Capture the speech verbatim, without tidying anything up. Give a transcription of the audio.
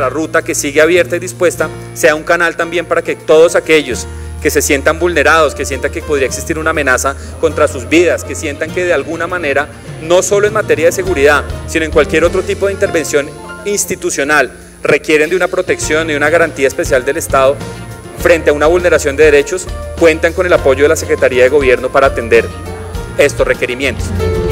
nuestra ruta, que sigue abierta y dispuesta, sea un canal también para que todos aquellos que se sientan vulnerados, que sientan que podría existir una amenaza contra sus vidas, que sientan que de alguna manera, no solo en materia de seguridad, sino en cualquier otro tipo de intervención institucional, requieren de una protección y una garantía especial del Estado frente a una vulneración de derechos, cuentan con el apoyo de la Secretaría de Gobierno para atender estos requerimientos.